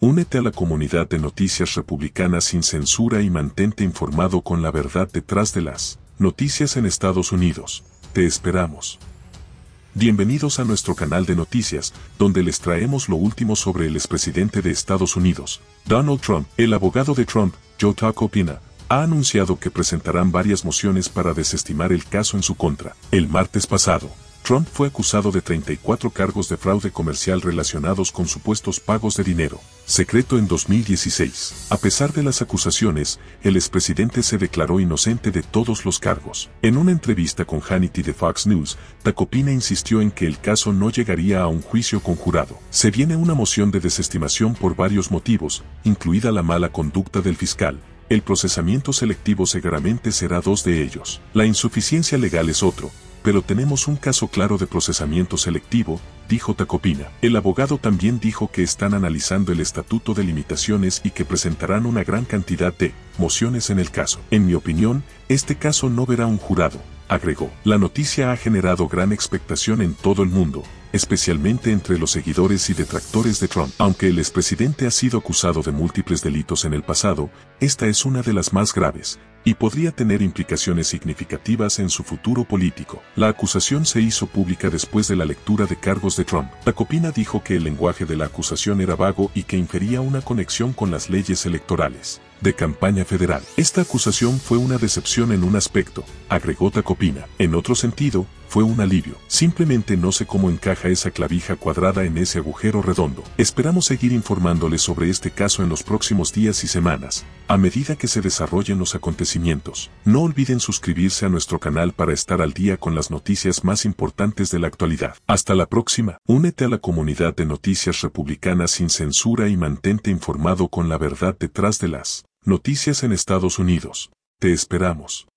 Únete a la comunidad de Noticias Republicanas sin censura y mantente informado con la verdad detrás de las noticias en Estados Unidos. Te esperamos. Bienvenidos a nuestro canal de noticias, donde les traemos lo último sobre el expresidente de Estados Unidos, Donald Trump. El abogado de Trump, Joe Tacopina, ha anunciado que presentarán varias mociones para desestimar el caso en su contra. El martes pasado, Trump fue acusado de 34 cargos de fraude comercial relacionados con supuestos pagos de dinero secreto en 2016. A pesar de las acusaciones, el expresidente se declaró inocente de todos los cargos. En una entrevista con Hannity de Fox News, Tacopina insistió en que el caso no llegaría a un juicio con jurado. Se viene una moción de desestimación por varios motivos, incluida la mala conducta del fiscal. El procesamiento selectivo seguramente será dos de ellos. La insuficiencia legal es otro, pero tenemos un caso claro de procesamiento selectivo, dijo Tacopina. El abogado también dijo que están analizando el estatuto de limitaciones y que presentarán una gran cantidad de mociones en el caso. En mi opinión, este caso no verá un jurado, agregó. La noticia ha generado gran expectación en todo el mundo, especialmente entre los seguidores y detractores de Trump. Aunque el expresidente ha sido acusado de múltiples delitos en el pasado, esta es una de las más graves, y podría tener implicaciones significativas en su futuro político. La acusación se hizo pública después de la lectura de cargos de Trump. Tacopina dijo que el lenguaje de la acusación era vago y que infería una conexión con las leyes electorales de campaña federal. Esta acusación fue una decepción en un aspecto, agregó Tacopina. En otro sentido, fue un alivio. Simplemente no sé cómo encaja esa clavija cuadrada en ese agujero redondo. Esperamos seguir informándoles sobre este caso en los próximos días y semanas, a medida que se desarrollen los acontecimientos. No olviden suscribirse a nuestro canal para estar al día con las noticias más importantes de la actualidad. Hasta la próxima. Únete a la comunidad de Noticias Republicanas sin censura y mantente informado con la verdad detrás de las noticias en Estados Unidos. Te esperamos.